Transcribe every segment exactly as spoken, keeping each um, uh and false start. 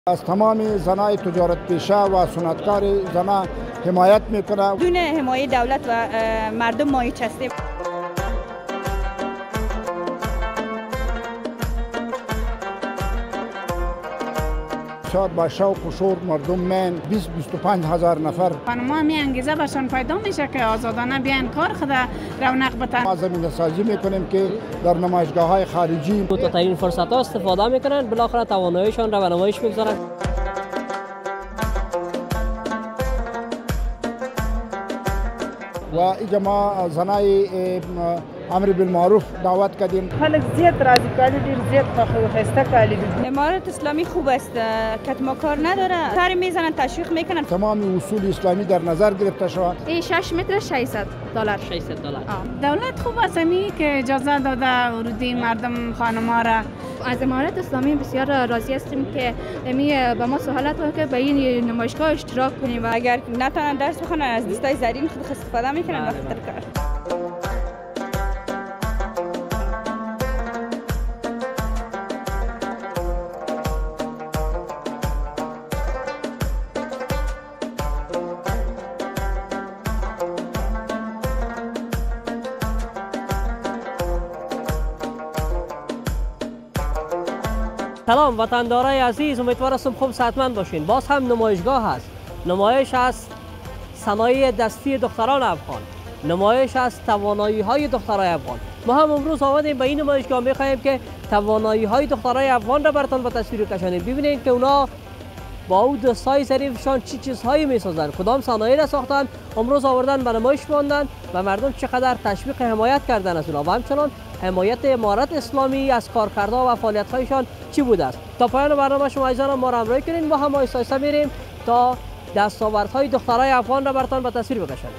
از تمام زنای تجارت پیشه و صنعتکار زنا حمایت میکنه. دون حمایت دولت و مردم مایه هستیم. شاید با شوق و شور مردم من بیست تا بیست و پنج هزار نفر خانم‌ها می انگیزه برشان پیدا میشه که آزادانه بیان کار خود رونق بتن. ما زمینه سازی میکنیم که در نمایشگاه های خارجی متعین فرصت ها استفاده میکنن، بالاخره تواناییشان را به نمایش میگذارن. و اینجا ما زنای امر بالمعروف دعوت کردیم. خلق زیاد راضی کردی، دیر زیاد خسته کردی. امارت اسلامی خوب است، کتم کار نداره، سر میزنن تشویق میکنن. تمام اصول اسلامی در نظر گرفته شود. شش متر ششصد دلار. ششصد دلار. دولت خوب است می که اجازه داده ورودی مردم خانم‌ها را. از امارت اسلامی بسیار راضی هستیم که می به ما سهولت داد که به این نمایشگاه اشتراک کنیم. و اگر نتونن درس بخونن از دستای زرین خود استفاده میکنن وقت کار. سلام وطندارای عزیز، امیدوار هستم خوب صحتمند باشین. باز هم نمایشگاه هست. نمایش از صنایع دستی دختران افغان، نمایش از توانایی های دخترای افغان. ما هم امروز آمدیم به این نمایشگاه، می‌خواهیم که توانایی های دخترای افغان را براتون به تصویر کشانیم. ببینید که اونا با او دستای ظریفشان چی چیزهایی می‌سازند، کدام صنایع را ساختن، امروز آوردن به نمایش ماندن و مردم چقدر تشویق حمایت کردن از اونا و همچنان حمایت امارت اسلامی از کارکردها و فعالیت‌هایشان چی بوده است. تا پایان برنامه شما عزیزان ما را همراهی کنین، با هم آهسته آهسته میریم تا دستاوردهای دخترای افغان را براتون به تصویر بکشیم.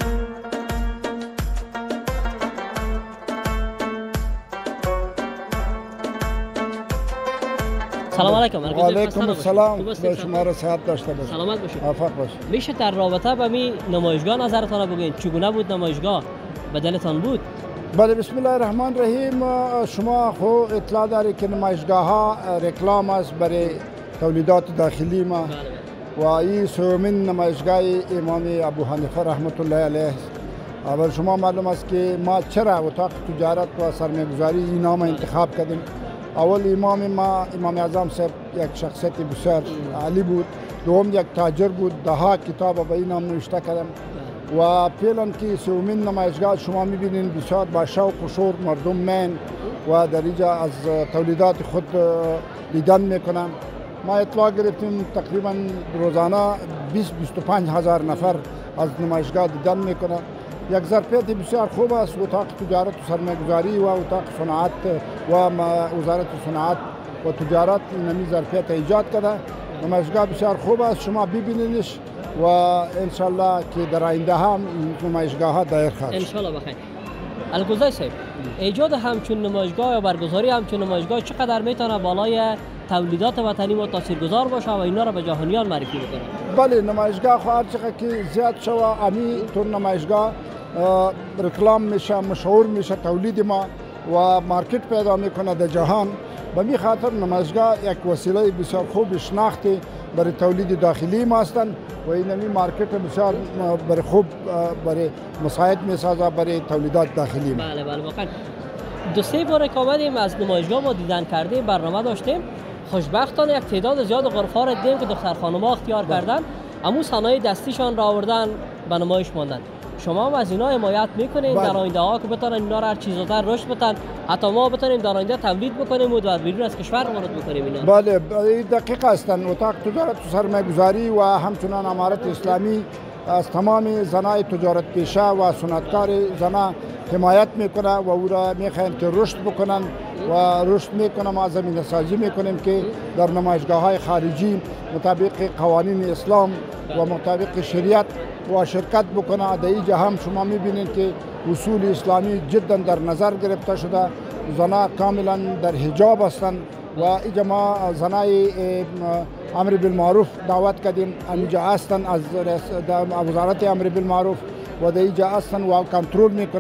سلام علیکم. و علیکم السلام. به شما را صحت داشته باشید. سلامت باشید. موفق باشید. میشه در رابطه با می نمایشگاه نظرتان بگین چگونه بود نمایشگاه؟ به دلتان بود؟ بله، بسم الله الرحمن الرحیم. شما خو اطلاع داری که نمایشگاه ها رکلام است برای تولیدات داخلی ما و این سومین نمایشگاه امام ابو حنیفه رحمت الله علیه است. اول شما معلوم است که ما چرا اتاق تجارت و سرمایه‌گذاری این نام انتخاب کردیم. اول امام ما امام اعظم صاحب یک شخصیت بسیار عالی بود، دوم یک تاجر بود، ده ها کتاب به این نام نوشته کردم و فعلا که سومین نمایشگاه شما میبینید بسیار با شوق و شور مردم من و در اینجا از تولیدات خود دیدن میکنن. ما اطلاع گرفتیم تقریبا روزانه بیست تا بیست و پنج هزار نفر از نمایشگاه دیدن میکنن. یک ظرفیت بسیار خوب است. اتاق تجارت و سرمایه‌گذاری و اتاق صنعت و وزارت صنعت و تجارت این ظرفیت ایجاد کرده. نمایشگاه بسیار خوب است، شما ببینیدش و انشالله که در آینده هم این نمایشگاه ها دایر خواهد. انشالله بخیر. الگوزای صاحب، ایجاد همچون نمایشگاه یا برگزاری همچون نمایشگاه چقدر میتونه بالای تولیدات وطنی و تاثیرگذار باشه و اینا را به جهانیان معرفی بکنه؟ بله، نمایشگاه خو هر چقدر که زیاد شوه امی تو نمایشگاه رکلام میشه، مشهور میشه تولید ما و مارکت پیدا میکنه در جهان. به می خاطر نمایشگاه یک وسیله بسیار خوب شناختی برای تولید داخلی ما هستند و این مارکت بسیار برای خوب برای مساعد میسازه برای تولیدات داخلی ما. بله بله واقعا دو سه بار که آمدیم از نمایشگاه ما دیدن کردیم، برنامه داشتیم. خوشبختانه یک تعداد زیاد غرفه را دیدیم که دختر خانم‌ها اختیار کردن، اما صنایع دستیشان را آوردن به نمایش ماندن. شما هم از اینا حمایت میکنین در آینده ها که بتونن اینا را هر چیزاتر رشد بدن، حتی ما بتونیم در آینده تولید بکنیم و در بیرون از کشور وارد بکنیم اینا؟ بله دقیق هستند. اتاق تجارت و سرمایه‌گذاری و همچنان امارت اسلامی از تمام زنای تجارت پیشه و صنعتکار زنا حمایت میکنه و او را میخواهیم که رشد بکنن و رشد میکنه. ما زمینه سازی میکنیم که در نمایشگاه های خارجی مطابق قوانین اسلام و مطابق شریعت و شرکت بکنه. در اینجا هم شما میبینید که اصول اسلامی جدا در نظر گرفته شده. زنا کاملا در حجاب هستند و اینجا ما زنای امر بالمعروف دعوت کردیم. اینجا هستند از وزارت امر بالمعروف و در اینجا هستند و کنترل میکنه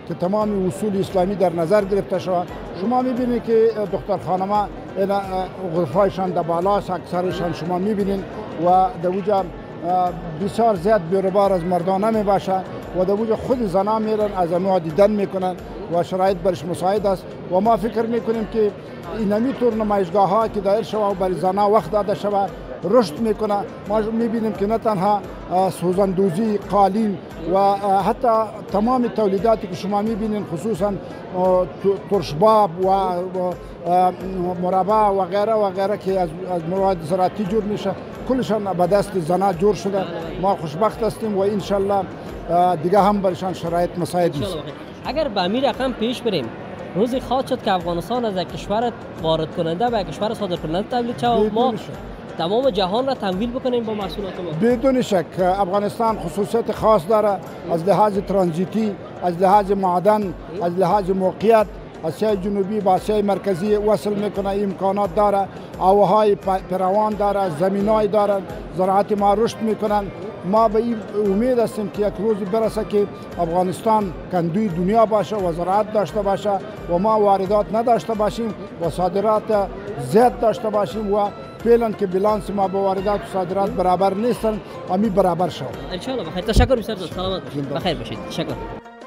که تمام اصول اسلامی در نظر گرفته شود. شما میبینید که دختر خانما غرفایشان در بالاست، اکثرشان شما میبینید و در اوجا بسیار زیاد بیروبار از مردانه میباشه و در اوجا خود زنان میرن از اونها دیدن میکنن و شرایط برش مساعد است و ما فکر میکنیم که اینمی طور نمایشگاه ها که دایر شود و برای زنان وقت داده شود رشد میکنه. ما میبینیم که نه تنها سوزندوزی، قالین و حتی تمام تولیداتی که شما میبینید خصوصا ترشباب و مربع و غیره و غیره که از مواد زراعتی جور میشه کلشان به دست زنان جور شده. ما خوشبخت هستیم و انشالله دیگه هم برشان شرایط مساعد است. اگر به همین رقم پیش بریم روزی خواهد شد که افغانستان از یک کشور وارد کننده به یک کشور صادر کننده تبدیل شود و ما تمام جهان را تمویل بکنیم با محصولات ما. بدون شک افغانستان خصوصیت خاص داره از لحاظ ترانزیتی، از لحاظ معدن، از لحاظ موقعیت. آسیای جنوبی با آسیای مرکزی وصل میکنه، امکانات داره، آواهای پروان داره، زمینای داره، زراعت ما رشد میکنن. ما به این امید هستیم که یک روز برسه که افغانستان کندوی دنیا باشه و زراعت داشته باشه و ما واردات نداشته باشیم و صادرات زیاد داشته باشیم و فعلا که بیلانس ما با واردات و صادرات برابر نیستن امی برابر شود. ان شاء الله بخیر. تشکر بسیار. سلامت باشید. بخیر باشید. تشکر.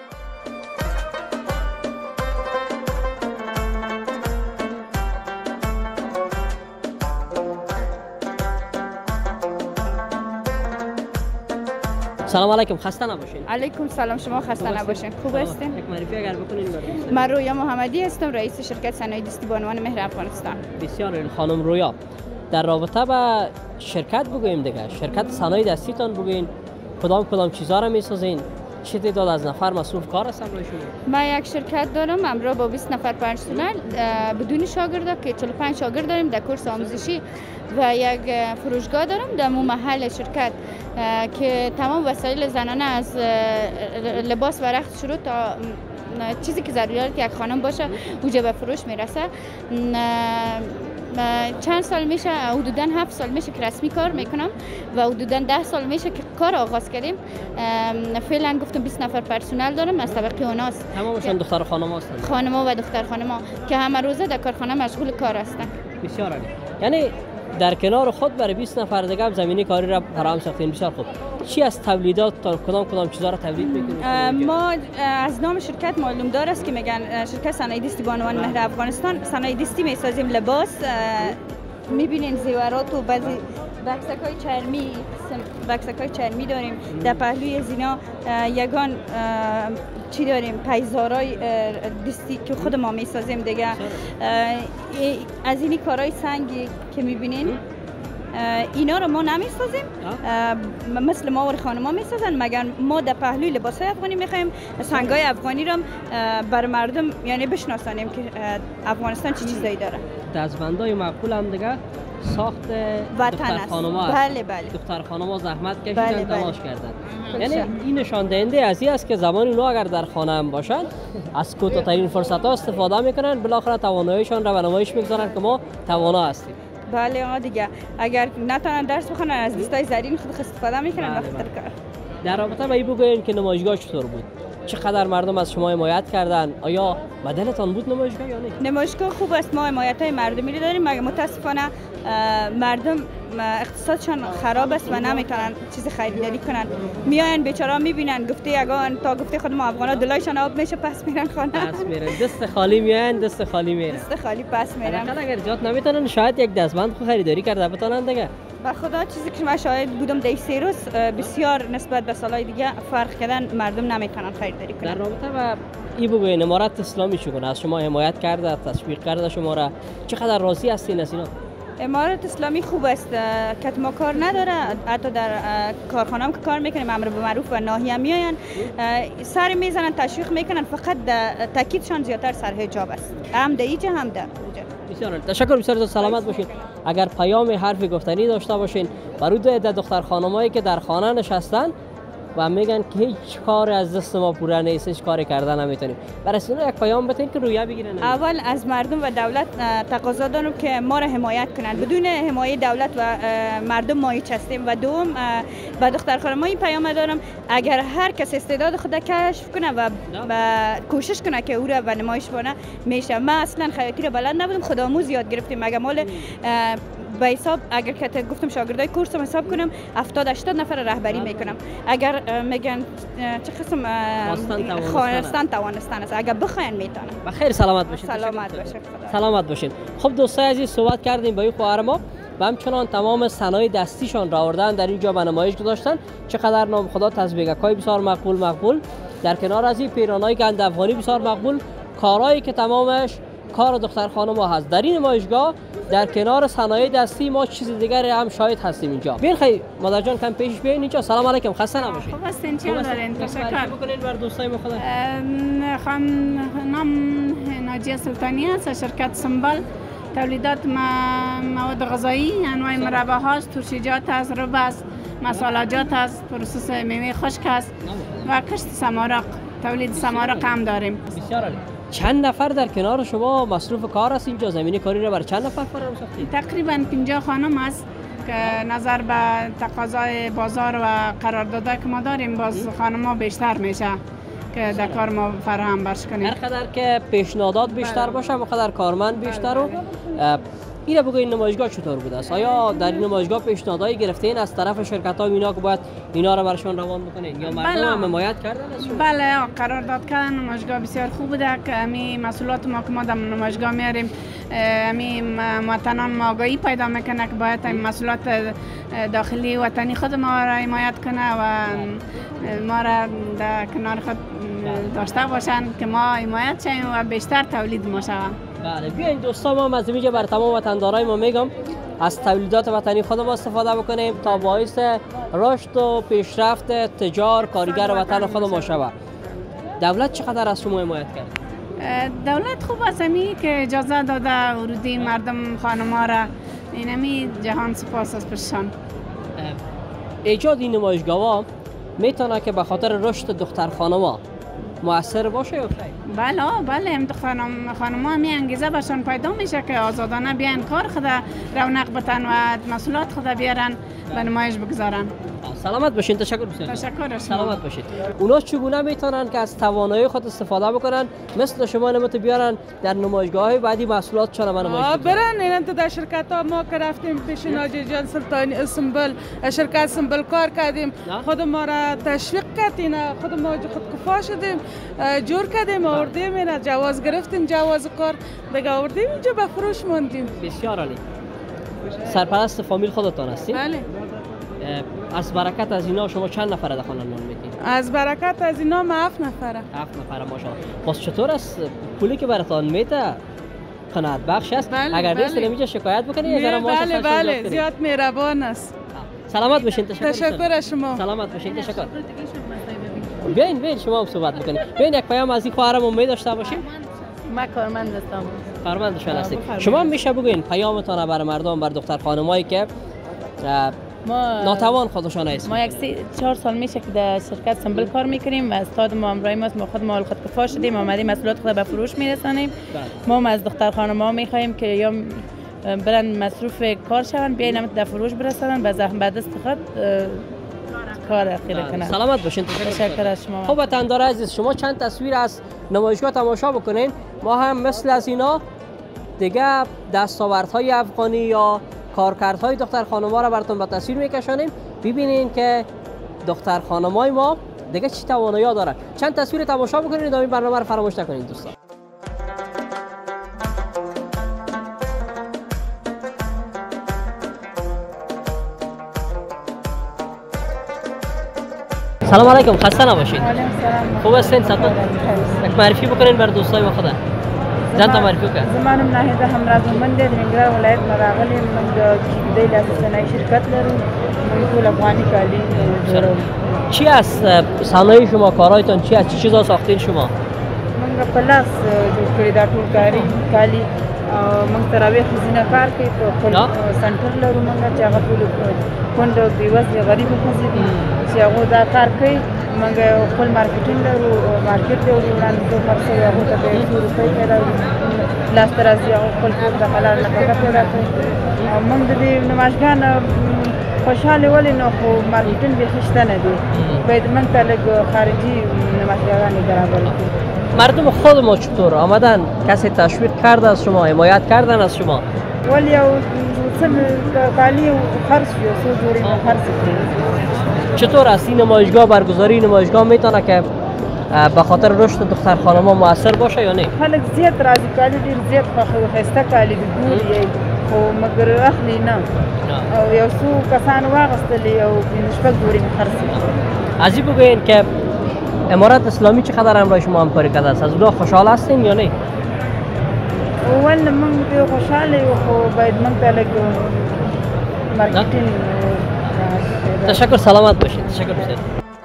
سلام علیکم. خسته نباشین. علیکم سلام. شما خسته نباشین. خوب هستین؟ یک معرفی اگر بکنین برای من رویا محمدی هستم، رئیس شرکت صنایع دستی بانوان مهر افغانستان. بسیار عالی. خانم رویا، در رابطه با شرکت بگوییم دیگه، شرکت صنایع دستیتان بگوین کدام کدام چیزا را میسازین، چه تعداد از نفر مسئول کار هستن روی شما؟ ما یک شرکت دارم همراه با بیست نفر پرسنل بدون شاگردا که چهل و پنج شاگرد داریم در کورس آموزشی و یک فروشگاه دارم در مو محل شرکت که تمام وسایل زنانه از لباس و رخت شروع تا چیزی که ضروریات یک خانم باشه اوجا به فروش میرسه. چند سال میشه، حدوداً هفت سال میشه که رسمی کار میکنم و حدوداً ده سال میشه که کار آغاز کردیم. فعلا گفتم بیست نفر پرسنل دارم از طبقه اوناست. تمامشون دختر خانم هستند. خانم‌ها و دختر خانم‌ها که همه روزه در کارخانه مشغول کار هستند. بسیار عالی. یعنی در کنار خود برای بیست نفر دیگه هم زمینه کاری را فراهم ساختین. بسیار خوب. چی از تولیدات تا کدام کدام چیزا را تولید میکنید؟ ما از نام شرکت معلوم دار است که میگن شرکت صنایع دستی بانوان مهر افغانستان. صنایع دستی میسازیم، لباس میبینین، زیورات و بعضی بکسک‌های چرمی، بکسک‌های چرمی داریم. در پهلوی زینا یگان چی داریم؟ پیزارای دستی که خود ما میسازیم دیگه. از این کارهای سنگی که میبینین اینا رو ما نمیسازیم، مثل ما و خانم‌ها میسازن، مگر ما در پهلوی لباسای افغانی میخوایم سنگای افغانی رو بر مردم یعنی بشناسانیم که افغانستان چه چیزایی داره. دستبندای معقول هم دیگه ساخت دختر خانم‌ها. بله بله. دختر خانم‌ها زحمت کشیدن، بله بله. تلاش کردن. یعنی این نشان دهنده از این است که زمانی اونا اگر در خانه هم باشن از کوتاه‌ترین فرصت‌ها استفاده میکنن، بالاخره تواناییشان را به نمایش میگذارن که ما توانا هستیم. بله آقا دیگه اگر نتونن درس بخونن از دستای زرین خود استفاده میکنن وقت در کار. در رابطه با این بگوین که نمایشگاه چطور بود؟ چقدر مردم از شما حمایت کردن؟ آیا بدلتان بود نمایشگاه یا نه؟ نمایشگاه خوب است، ما حمایت های مردمی رو داریم، مگر متاسفانه مردم اقتصادشان خراب است و نمیتونن چیز خریداری کنن. میاین بیچاره میبینن گفته یگان تا گفته خود ما افغانا دلایشان آب میشه پس میرن خانه. پس میرن دست خالی میان، دست خالی میرن. دست خالی پس میرن. اگر جات نمیتونن شاید یک دستبند خو خریداری کرده بتونن دیگه. به خدا چیزی که من شاهد بودم در سه روز بسیار نسبت به سالهای دیگه فرق کردن، مردم نمیتونن خریداری کنن. در رابطه با این بگوین امارت اسلامی چگونه از شما حمایت کرده، تشویق کرده شما را، چقدر راضی هستین از اینا؟ امارت اسلامی خوب است، کتما کار نداره، حتی در کارخانه هم که کار میکنیم امر به معروف و ناهی هم میاین سر میزنن تشویق میکنن، فقط تاکیدشان زیادتر سر حجاب است، هم در اینجا هم در اونجا. بسیار تشکر. بسیار سلامت باشین. اگر پیام حرف گفتنی داشته باشین برای دو عده دختر خانمایی که در خانه نشستن و میگن که هیچ کار از دست ما پوره نیست، هیچ کاری کردن نمیتونیم. برای اینا یک پیام بتین که رویه بگیرن. اول از مردم و دولت تقاضا دارم که ما را حمایت کنند. بدون حمایت دولت و مردم ما هیچ هستیم. و دوم به دختر خانم این پیام دارم اگر هر کس استعداد خود کشف کنه و کوشش کنه که او را به نمایش بانه میشه. ما اصلا خیاطی را بلد نبودم، خودآموز یاد گرفتیم. اگر مال به حساب اگر که گفتم شاگردای کورس رو حساب کنم هفتاد هشتاد نفر رهبری میکنم. اگر میگن چه قسم خواستن توانستن است، اگر بخواین میتونن. بخیر سلامت باشین. سلامت باشین. سلامت باشین. خب دوستای عزیز صحبت کردیم با این خواهر ما و همچنان تمام صنایع دستیشان را آوردن در اینجا به نمایش گذاشتن. چقدر نام خدا تزبیگک‌های بسیار مقبول مقبول در کنار از این پیرانای گند افغانی بسیار مقبول، کارهایی که تمامش کار دختر خانم هست. در این نمایشگاه در کنار صنایع دستی ما چیز دیگری هم شاهد هستیم اینجا. بین خیلی مادر جان کم پیش بیاین اینجا. سلام علیکم، خسته نباشید. خوب هستین؟ چی دارین؟ تشکر. بکنین بر دوستای ما. خدا خان نام ناجیه سلطانی است، شرکت سنبل تولیدات مواد غذایی، انواع مربا هاست، ترشیجات است، رب است، مسالجات است، پروسس میوه خشک است و کشت سمارق، تولید سمارق هم داریم. بسیار عالی. چند نفر در کنار شما مصروف کار است اینجا؟ زمینه کاری را بر چند نفر فراهم ساختید؟ تقریبا پنجاه خانم است که نظر به تقاضای بازار و قرارداد که ما داریم باز خانم‌ها بیشتر میشه که در کار ما فراهم برش کنیم. هر قدر که پیشنهادات بیشتر باشه اونقدر کارمند بیشتر. و این بگو این نمایشگاه چطور بوده است؟ آیا در این نمایشگاه پیشنهادایی گرفتین از طرف شرکت‌ها اینا که باید اینا را برشون روان بکنین یا مردم هم حمایت کردن ازشون؟ بله، قرارداد کردن. نمایشگاه بسیار خوب بوده که همین مسئولات ما که ما در نمایشگاه میاریم همین وطنان آگاهی پیدا میکنه که باید این مسئولات داخلی وطنی خود ما را حمایت کنه و ما را در کنار خود داشته باشن که ما حمایت شیم و بیشتر تولید ما شویم. بله بیاین دوستان، ما از اینجا بر تمام وطندارای ما میگم از تولیدات وطنی خودمون استفاده بکنیم تا باعث رشد و پیشرفت تجار کارگر وطن خودمون شود. دولت چقدر از شما حمایت کرد؟ دولت خوب است همی که اجازه داده ورودی مردم خانم‌ها را، اینمی جهان سپاس است پشان. ایجاد این نمایشگاه میتونه که به خاطر رشد دختر خانم‌ها مؤثر باشه یا خیر؟ بله بله، هم خانم خانم‌ها می انگیزه برشان پیدا میشه که آزادانه بیان کار خود رونق بتن و مسئولات خود بیارن به نمایش بگذارن. سلامت باشین. تشکر بسیار. تشکر. سلامت باشین. اونا چگونه میتونن که از توانایی خود استفاده بکنن مثل شما نمت بیارن در نمایشگاه‌های بعدی محصولات چون به نمایش بگذارن؟ برن این تو در شرکت‌ها ما که رفتیم پیش ناجی جان سلطانی سنبل، شرکت سنبل کار کردیم، خود ما را تشویق کردیم، خود ما خودکفا شدیم، جور کردیم، آوردیم اینا، جواز گرفتیم، جواز کار دیگه آوردیم اینجا به فروش موندیم. بسیار عالی. سرپرست فامیل خودتان هستید؟ بله. از برکت از اینا شما چند نفر در خانه نان میدید؟ از برکت از اینا ما هفت نفره. هفت نفره ماشاءالله. پس چطور است پولی که براتون میده قناعت بخش است؟ بله اگر بله. نیست نمیشه شکایت بکنید یا ذره ماش بله بله زیاد مهربان است. سلامت باشین. تشکر. تشکر از شما. سلامت باشین. تشکر. بیاین بیاین شما هم صحبت بکنید. بیاین یک پیام از این خواهرمون می داشته باشیم. ما کارمند هستم. کارمند شما هستید. شما هم میشه بگوین پیامتون برای مردم، بر دختر خانمایی که ما ناتوان خودشان هست. ما یک سی چهار سال میشه که در شرکت سنبل کار میکنیم و استاد ما امرای ماست. ما خود مال خودکفا شدیم، آمدیم محصولات خود به فروش میرسانیم. ما از دختر خانم‌ها میخوایم که یا برن مصروف کار شون، بیاین در فروش برسانن، به زحمت بعد دست خود کار اخیره کنن. سلامت باشین. تشکر از شما. خب وطندار عزیز، شما چند تصویر از نمایشگاه تماشا بکنین. ما هم مثل از اینا دیگه دستاوردهای افغانی یا کارکردهای دختر خانم‌ها را براتون به تصویر میکشانیم. ببینین که دختر خانم‌های ما دیگه چی توانایی دارن. چند تصویر تماشا بکنید و این برنامه رو فراموش نکنید دوستان. سلام علیکم، خسته نباشید. خوب هستین؟ سلام. یک معرفی بکنین بر دوستای ما خدا. ځان ته معرفي وکړه. زما نوم ناهیده همرازمند دی، د ننګرهار ولایت نه راغلی یم. موږ د کیږدۍ لاسي صنایع شرکت لرو. موږ ټول افغاني کالي جوړوو. چی است صنایع شما؟ کارهایتان چی است؟ چه چیزا ساختین شما؟ موږ په لاس جوړ کړي دا ټول کاري کالي موږ تراویح ځینې کار کوي په خپل سنټر لرو موږ چې هغه ټول کونډه بېوزله غریبو ښځې دي چې هغو دا کار کوي. موږ خپل مارکیټینګ لرو، مارکیټ دی وړاندې څو خرڅوي هغو ته به څو روپۍ پیدا لاسته راځي، هغو خپل کور د حلال نفقه پیدا کوي. موږ د دې نمایشګاه نه خوشحاله ولې نه خو مارکیټینګ بیخي شته نه دی، باید موږ ته لږ خارجي نمایشگاه‌های برابر کنیم. مردم خود ما چطور آمدن؟ کسی تشویق کرده از شما، حمایت کردن از شما؟ ولی او څه کالی خرڅ شو، څو جوړې خرڅ کړې. چطور است این نمایشگاه، برگزاری نمایشگاه میتونه که به خاطر رشد دخترخانه‌ها موثر باشه یا نه؟ خلک زیات راځي، کالی ډېر زیات خوښوي، ښایسته کالی دي ګوري خو مګر اخلي نه. او یو څو کسان واغستلې او پنځه شپږ جوړې مې خرڅ کړې. از این بگوین که امارت اسلامی چقدر همراه شما همکاری کرده است؟ از اونها خوشحال هستین یا نه؟ اول من به خوشحاله یو خو باید من ته لږ مارکیټینګ. تشکر، سلامت باشید. تشکر بسیار.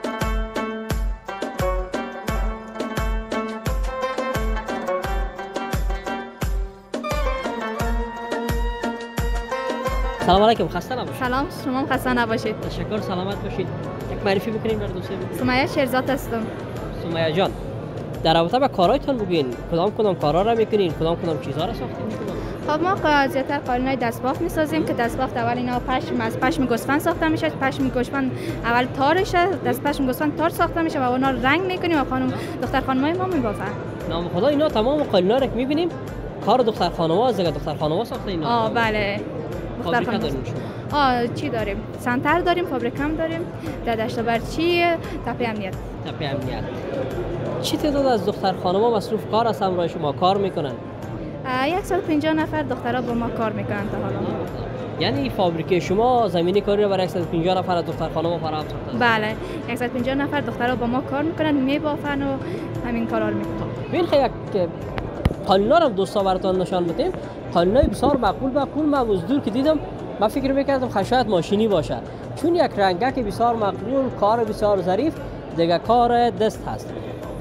سلام علیکم، خسته نباشید. سلام، شما هم خسته نباشید. تشکر، سلامت باشید. یک معرفی بکنید برای دوستان. سمیه شیرزاد هستم. سمیه جان، در رابطه با کارهایتان بگین، کدام کدام کارها را میکنین، کدام کدام چیزها را ساخته میکنین؟ خب ما زیادتر قالینای دستبافت میسازیم که دستبافت اول اینا پشم از پشم گوسفند ساخته میشه. پشم گوسفند اول تارشه، دست پشم گوسفند تار ساخته میشه و اونا رنگ میکنیم و خانم دختر خانمای ما میبافن. نام خدا اینا تمام قالینا را که میبینیم کار دختر خانم‌ها از دختر خانم‌ها ساخته اینا. آه بله. دختر خانم. آه چی داریم؟ سنتر داریم، فابریکم داریم، در دشتابرچی، تپه امنیت. تپه امنیت. چی تعداد از دختر خانم‌ها مصروف کار از همراه شما کار میکنن؟ صد و پنجاه نفر دخترها با ما کار میکنن تا حالا. یعنی فابریکه شما زمینی کاری را برای صد و پنجاه نفر از دختر خانم‌ها فراهم ساخته؟ بله، صد و پنجاه نفر دخترها با ما کار میکنن، میبافن و همین کارا رو میکنن. ببین خیلی که قالین‌ها رو دوستا براتون نشان بدیم. قالینای بسیار معقول معقول من از دور که دیدم من فکر میکردم خشایت ماشینی باشه، چون یک رنگک بسیار معقول، کار بسیار ظریف، دیگه کار دست هست.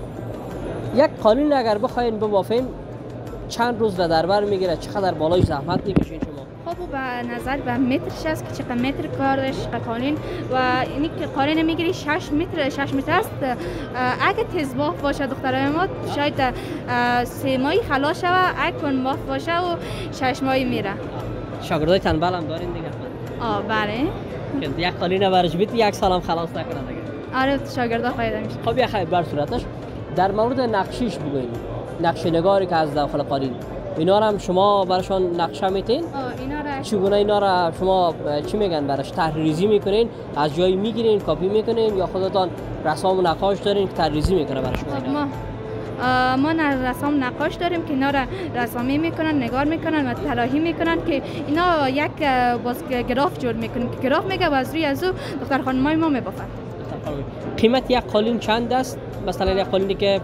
یک قالین اگر بخواین ببافیم چند روز به دربر میگیره؟ چقدر بالای زحمت میکشین شما؟ خب به نظر به مترش است که چقدر متر کارش قالین و اینی که قالین میگیری شش متر شش متر است. اگه تزباف باشه دخترای ما شاید سه ماهی خلاص شوه، اگه کنباف باشه و شش ماهی میره. شاگردای تنبل هم دارین دیگه؟ آه بله. که یک قالین برش بیت یک سال هم خلاص نکنه دیگه. آره شاگردا فایده میشه. خب یک خیلی بر صورتش در مورد نقشیش بگوین، نقشه نگاری که از داخل قالین اینا رو هم شما براشون نقشه میتین؟ اینا را چگونه اینا را شما چی میگن براش طرح‌ریزی میکنین؟ از جایی میگیرین کپی میکنین یا خودتان رسام و نقاش دارین که طرح‌ریزی میکنه برای شما؟ ما ما رسام نقاش داریم که اینا را رسامی میکنن، نگار میکنن و طراحی میکنن که اینا یک باز گراف جور میکنیم که گراف میگه و از روی از او دختر خانمای ما میبافن. قیمت یک قالین چند است؟ مثلا یک قالینی که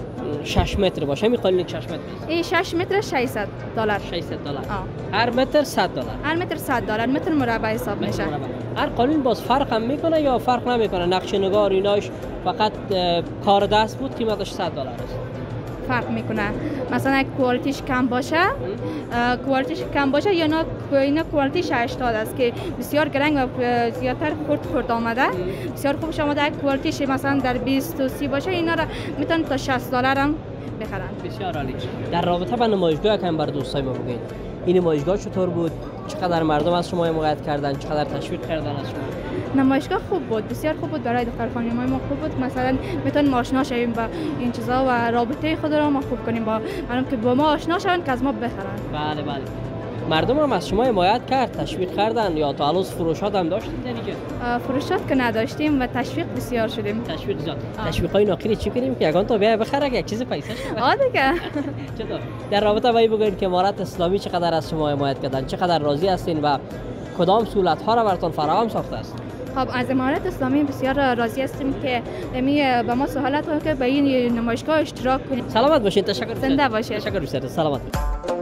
شش متر باشه، همین قالینی که شش متر است. این شش متر ششصد دلار. ششصد دلار. هر متر صد دلار. هر متر صد دلار، متر مربع حساب میشه. هر قالین باز فرق هم میکنه یا فرق نمیکنه؟ نقشه نگار ایناش فقط کار دست بود قیمتش صد دلار است. فرق میکنه. مثلا اگه کوالیتیش کم باشه، کوالیتیش کم باشه یا نه اینا کوالیتیش هشتاد است که بسیار گرنگ و زیادتر خرد خرد آمده، بسیار خوبش آمده. اگه کوالیتیش مثلا در بیست و سی باشه اینا را میتونن تا شصت دلار هم بخرن. بسیار عالی. در رابطه با نمایشگاه که هم برای دوستای ما بگید، این نمایشگاه چطور بود؟ چقدر مردم از شما حمایت کردن؟ چقدر تشویق کردن از شما؟ نمایشگاه خوب بود، بسیار خوب بود، برای دختر خانمای ما خوب بود. مثلا میتونیم آشنا شویم با این چیزا و رابطه خود را ما خوب کنیم با مردم که با ما آشنا شون که از ما بخرن. بله بله. مردم هم از شما حمایت کرد، تشویق کردن یا تا الان فروشات هم داشتید دیگه؟ فروشات که نداشتیم و تشویق بسیار شدیم. تشویق زیاد. تشویقای ناقلی چی کنیم که یگان تا بیا بخره یک چیز پیسه شه؟ آ دیگه. چطور؟ در رابطه با این بگوین که امارت اسلامی چقدر از شما حمایت کردن، چقدر راضی هستین و کدام سهولت ها را براتون فراهم ساخته است؟ خب از امارت اسلامی بسیار راضی هستیم که می به ما سهولت ها که به این نمایشگاه اشتراک کنیم. سلامت باشین. تشکر. زنده باشید. تشکر بسیار. سلامت.